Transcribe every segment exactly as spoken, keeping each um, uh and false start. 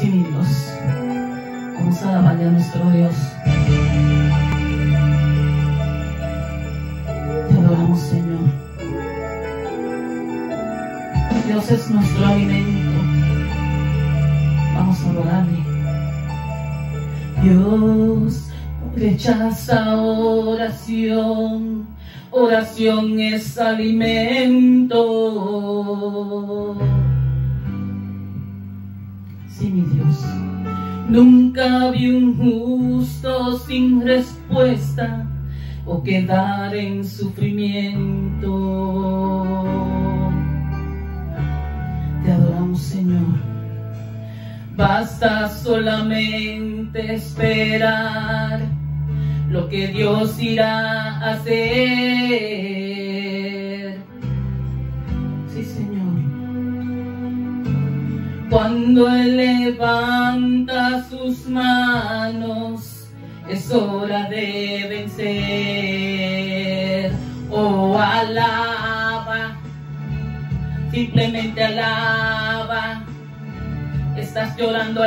Sí, mi Dios. Vamos a alabarle a nuestro Dios. Te adoramos, Señor. Dios es nuestro alimento. Vamos a adorarle. Dios rechaza oración. Oración es alimento. Sí, mi Dios. Nunca vi un justo sin respuesta o quedar en sufrimiento. Te adoramos, Señor. Basta solamente esperar lo que Dios irá a hacer. Sí, Señor. Cuando Él levanta sus manos, es hora de vencer. Oh, alaba, simplemente alaba. Estás llorando,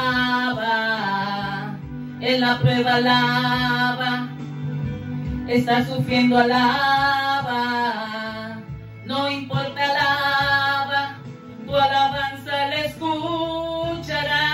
alaba. En la prueba, alaba. Estás sufriendo, alaba. No importa, alaba. Tu alabanza le escuchará.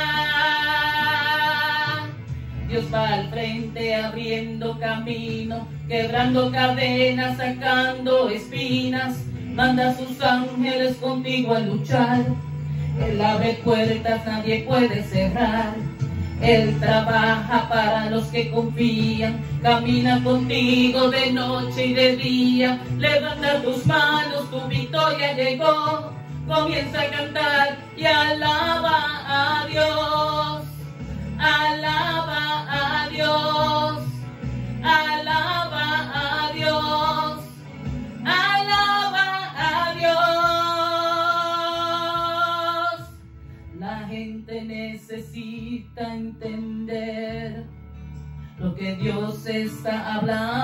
Dios va al frente abriendo camino, quebrando cadenas, sacando espinas. Manda a sus ángeles contigo a luchar. Él abre puertas, nadie puede cerrar. Él trabaja para los que confían. Camina contigo de noche y de día. Levanta tus manos, tu victoria llegó. Comienza a cantar y alaba a Dios. Alaba a Dios. Alaba a Dios. Alaba a Dios. La gente necesita entender lo que Dios está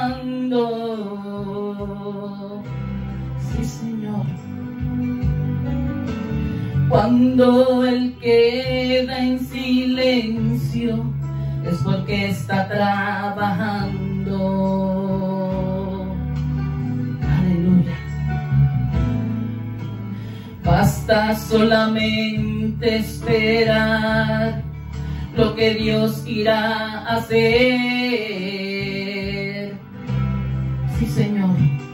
hablando. Sí, Señor. Cuando Él queda en silencio es porque está trabajando. Aleluya. Basta solamente esperar lo que Dios irá a hacer. Sí, Señor.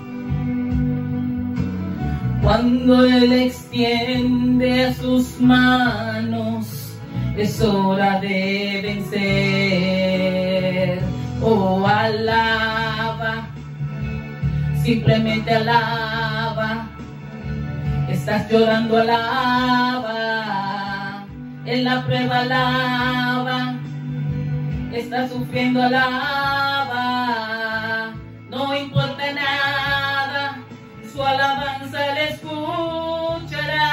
Cuando Él extiende sus manos, es hora de vencer. Oh, alaba, simplemente alaba. Estás llorando, alaba. En la prueba, alaba. Estás sufriendo, alaba. No importa nada, su alabanza le escuchará.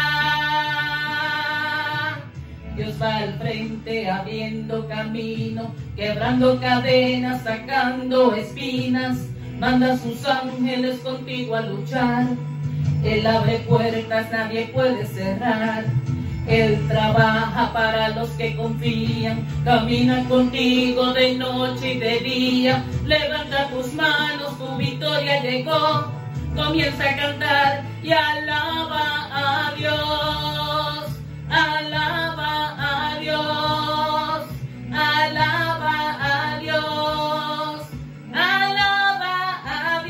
Dios va al frente abriendo camino, quebrando cadenas, sacando espinas. Manda a sus ángeles contigo a luchar. Él abre puertas, nadie puede cerrar. Él trabaja para los que confían. Camina contigo de noche y de día. Levanta tus manos, tu victoria llegó. Comienza a cantar y alaba a Dios. Alaba a Dios. Alaba a Dios. Alaba a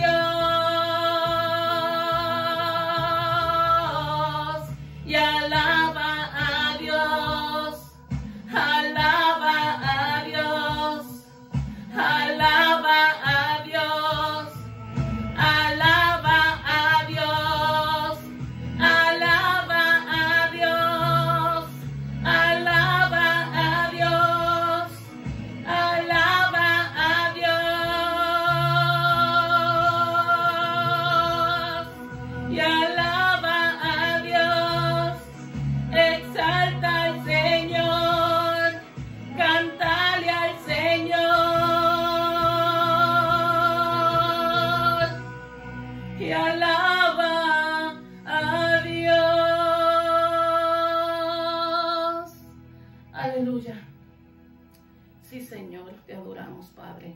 Dios. Y alaba a Dios. Alaba a Dios. Alaba a Dios. Alaba a Dios, alaba a Dios, Aleluya. Sí, Señor, te adoramos, Padre.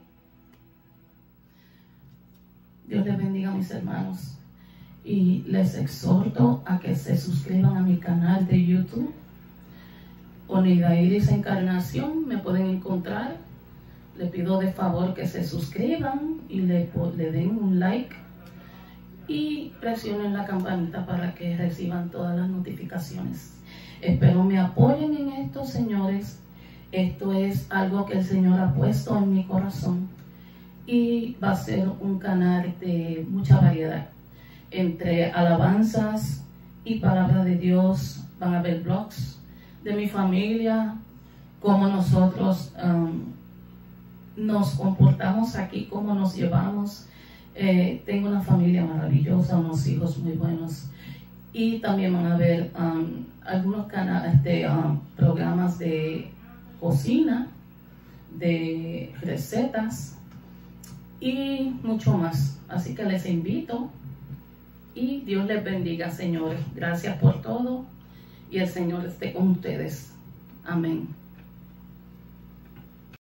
Dios les bendiga a mis hermanos. Y les exhorto a que se suscriban a mi canal de YouTube. Oneida Iris Encarnación, me pueden encontrar. Le pido de favor que se suscriban y le, le den un like. Y presionen la campanita para que reciban todas las notificaciones. Espero me apoyen en esto, señores. Esto es algo que el Señor ha puesto en mi corazón y va a ser un canal de mucha variedad. Entre alabanzas y palabra de Dios, van a haber blogs de mi familia, cómo nosotros um, nos comportamos aquí, cómo nos llevamos. Eh, tengo una familia maravillosa, unos hijos muy buenos. Y también van a haber um, algunos canales de um, programas de cocina, de recetas y mucho más. Así que les invito y Dios les bendiga, señores. Gracias por todo y el Señor esté con ustedes. Amén.